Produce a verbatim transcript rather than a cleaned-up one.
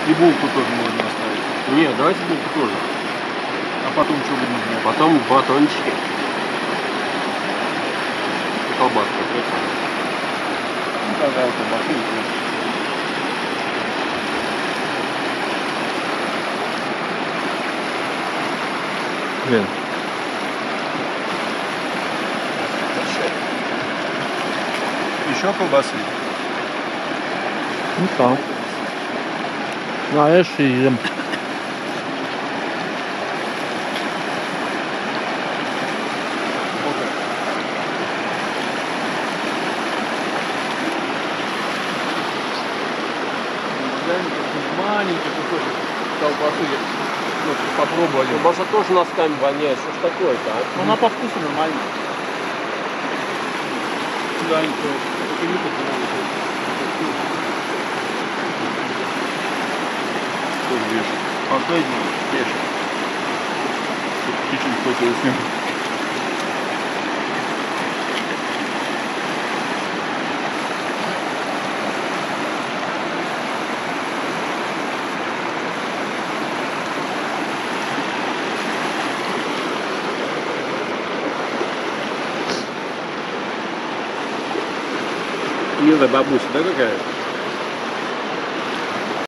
И булку тоже можно оставить. Нет, давайте булку тоже. А потом что будем делать? Потом батончики. И колбаска. Ну, тогда колбасу и булку. Блин. Еще колбасы? Ну так. Знаешь, и ем. Маленький кусочек колбасы. Ну, попробовали. Колбаса тоже носками воняет. Что ж такое-то, а? Она по вкусу нормальная. Да, ничего. Это не так. Последний пешек. Чуть-чуть хотелось с ним. Милая бабуся, да, какая?